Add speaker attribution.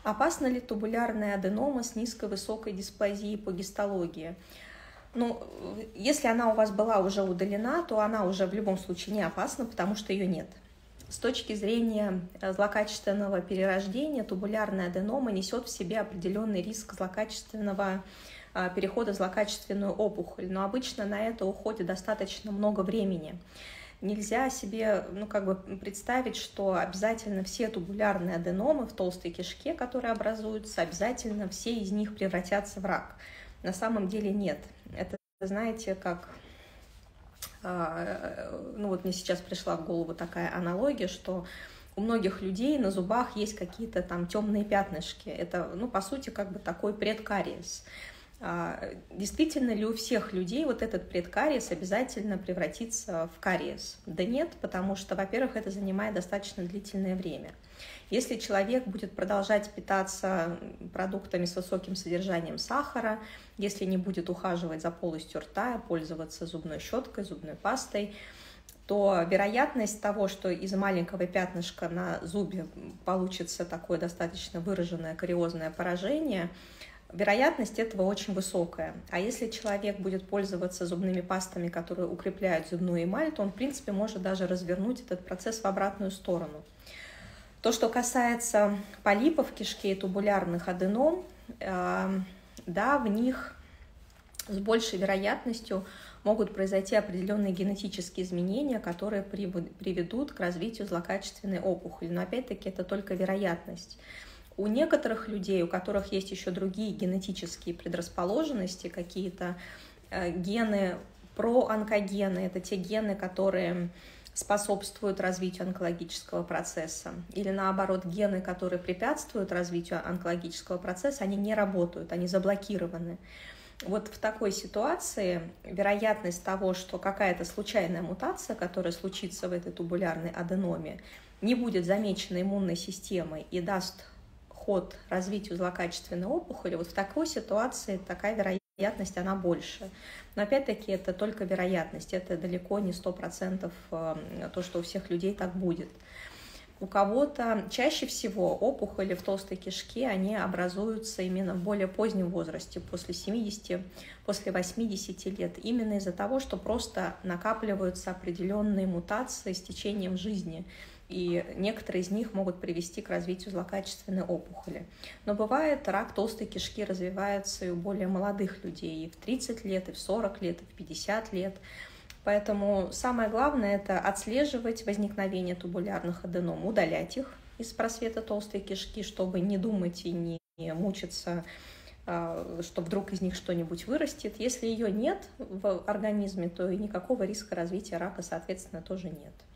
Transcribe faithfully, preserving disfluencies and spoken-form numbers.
Speaker 1: Опасна ли тубулярная аденома с низко-высокой дисплазией по гистологии? Ну, если она у вас была уже удалена, то она уже в любом случае не опасна, потому что ее нет. С точки зрения злокачественного перерождения, тубулярная аденома несет в себе определенный риск злокачественного перехода в злокачественную опухоль, но обычно на это уходит достаточно много времени. Нельзя себе ну, как бы представить, что обязательно все тубулярные аденомы в толстой кишке, которые образуются, обязательно все из них превратятся в рак. На самом деле нет. Это, знаете, как... Ну вот мне сейчас пришла в голову такая аналогия, что у многих людей на зубах есть какие-то там темные пятнышки. Это, ну, по сути, как бы такой предкариес. Действительно ли у всех людей вот этот предкариес обязательно превратится в кариес? Да нет, потому что, во-первых, это занимает достаточно длительное время. Если человек будет продолжать питаться продуктами с высоким содержанием сахара, если не будет ухаживать за полостью рта, пользоваться зубной щеткой, зубной пастой, то вероятность того, что из маленького пятнышка на зубе получится такое достаточно выраженное кариозное поражение, вероятность этого очень высокая. А если человек будет пользоваться зубными пастами, которые укрепляют зубную эмаль, то он, в принципе, может даже развернуть этот процесс в обратную сторону. То, что касается полипов в кишке и тубулярных аденом, э, да, в них с большей вероятностью могут произойти определенные генетические изменения, которые приведут к развитию злокачественной опухоли. Но опять-таки это только вероятность. У некоторых людей, у которых есть еще другие генетические предрасположенности, какие-то э, гены, проонкогены, это те гены, которые способствуют развитию онкологического процесса, или наоборот, гены, которые препятствуют развитию онкологического процесса, они не работают, они заблокированы. Вот в такой ситуации вероятность того, что какая-то случайная мутация, которая случится в этой тубулярной аденоме, не будет замечена иммунной системой и даст ход развитию злокачественной опухоли, вот в такой ситуации такая вероятность, она больше. Но опять-таки это только вероятность, это далеко не сто процентов то, что у всех людей так будет. У кого-то чаще всего опухоли в толстой кишке, они образуются именно в более позднем возрасте, после семидесяти, после восьмидесяти лет, именно из-за того, что просто накапливаются определенные мутации с течением жизни, и некоторые из них могут привести к развитию злокачественной опухоли. Но бывает, рак толстой кишки развивается и у более молодых людей, и в тридцать лет, и в сорок лет, и в пятьдесят лет. Поэтому самое главное – это отслеживать возникновение тубулярных аденом, удалять их из просвета толстой кишки, чтобы не думать и не мучиться, что вдруг из них что-нибудь вырастет. Если ее нет в организме, то и никакого риска развития рака, соответственно, тоже нет.